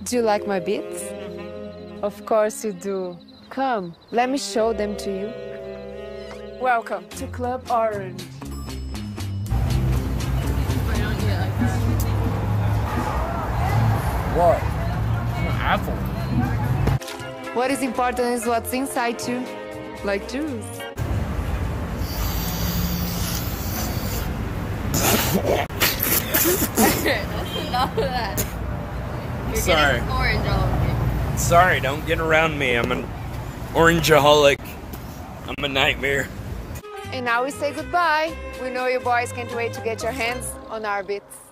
Do you like my beats? Of course you do. Come, let me show them to you. Welcome to Club Orange. What? I'm an apple. What is important is what's inside you. Like juice. That's enough of that. You're Sorry. getting orange all over me. Sorry, don't get around me. I'm an orangeaholic. I'm a nightmare. And now we say goodbye. We know you boys can't wait to get your hands on our beats.